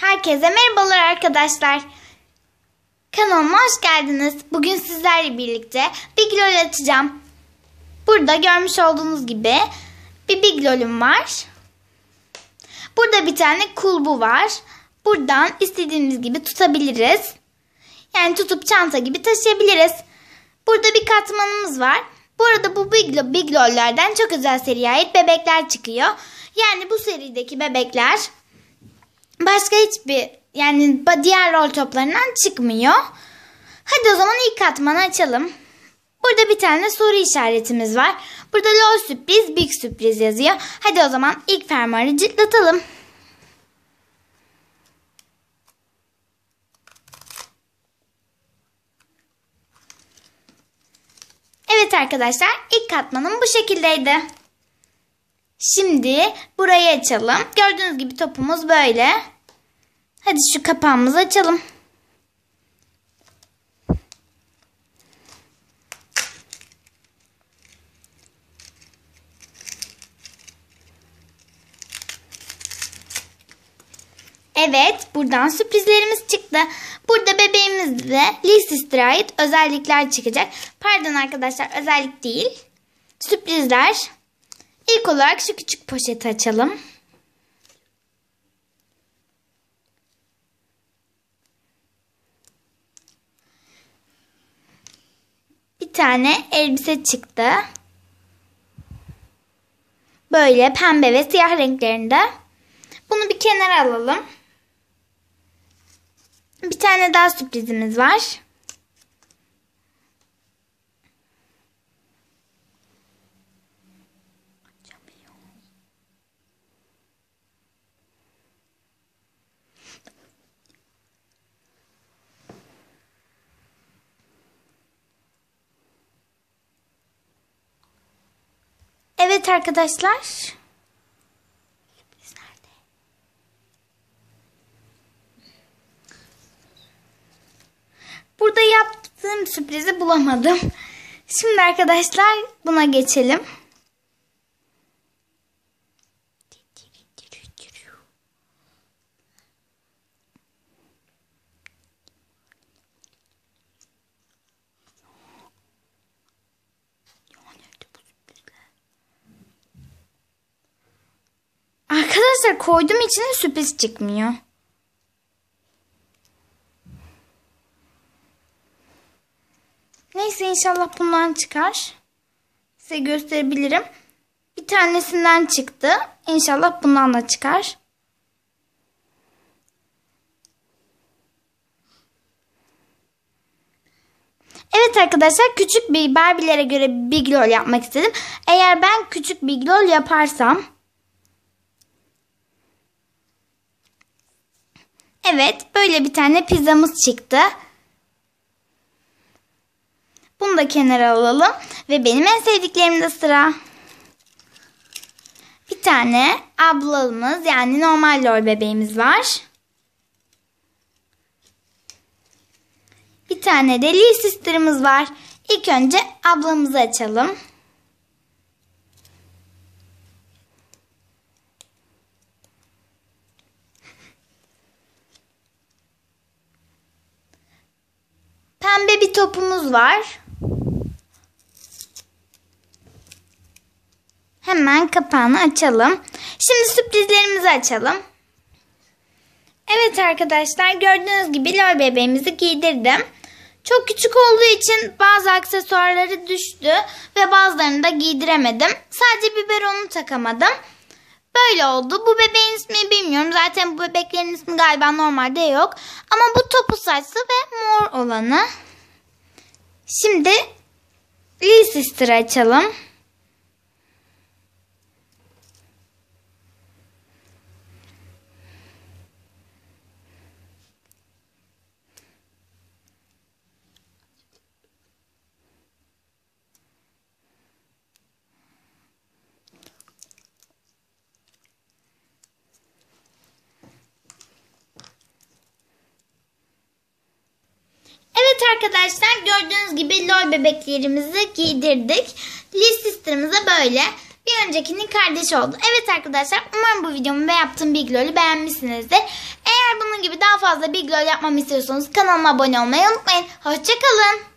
Herkese merhabalar arkadaşlar. Kanalıma hoş geldiniz. Bugün sizlerle birlikte Big Lol açacağım. Burada görmüş olduğunuz gibi bir Big Lol'üm var. Burada bir tane kulbu var. Buradan istediğimiz gibi tutabiliriz. Yani tutup çanta gibi taşıyabiliriz. Burada bir katmanımız var. Bu arada bu Big Lol'lerden çok özel seriye ait bebekler çıkıyor. Yani bu serideki bebekler başka hiçbir diğer rol toplarından çıkmıyor. Hadi o zaman ilk katmanı açalım. Burada bir tane soru işaretimiz var. Burada lol sürpriz, big sürpriz yazıyor. Hadi o zaman ilk fermuarı cırtlatalım. Evet arkadaşlar, ilk katmanım bu şekildeydi. Şimdi burayı açalım. Gördüğünüz gibi topumuz böyle. Hadi şu kapağımızı açalım. Evet, buradan sürprizlerimiz çıktı. Burada bebeğimizde Lee Sister'a ait özellikler çıkacak. Pardon arkadaşlar, özellik değil. Sürprizler. İlk olarak şu küçük poşeti açalım. Bir tane elbise çıktı. Böyle pembe ve siyah renklerinde. Bunu bir kenara alalım. Bir tane daha sürprizimiz var. Evet arkadaşlar. Sürpriz nerede? Burada yaptığım sürprizi bulamadım. Şimdi arkadaşlar buna geçelim. Arkadaşlar koyduğum için de sürpriz çıkmıyor. Neyse inşallah bundan çıkar. Size gösterebilirim. Bir tanesinden çıktı. İnşallah bundan da çıkar. Evet arkadaşlar, küçük bir Barbie'lere göre Big Lol yapmak istedim. Eğer ben küçük Big Lol yaparsam. Evet, böyle bir tane pizzamız çıktı. Bunu da kenara alalım. Ve benim en sevdiklerimde sıra. Bir tane ablamız, yani normal lol bebeğimiz var. Bir tane de Lee Sister'ımız var. İlk önce ablamızı açalım. Pembe bir topumuz var. Hemen kapağını açalım. Şimdi sürprizlerimizi açalım. Evet arkadaşlar, gördüğünüz gibi lol bebeğimizi giydirdim. Çok küçük olduğu için bazı aksesuarları düştü ve bazılarını da giydiremedim. Sadece biberonu takamadım. Böyle oldu. Bu bebeğin ismini bilmiyorum. Zaten bu bebeklerin ismi galiba normalde yok. Ama bu topu saçlı ve mor olanı. Şimdi Lee Sister'ı açalım. Evet arkadaşlar, gördüğünüz gibi lol bebeklerimizi giydirdik. Lee Sister'ımıza böyle. Bir öncekinin kardeşi oldu. Evet arkadaşlar, umarım bu videomu ve yaptığım Big Lol'ü beğenmişsinizdir. Eğer bunun daha fazla Big LOL yapmamı istiyorsanız kanalıma abone olmayı unutmayın. Hoşçakalın.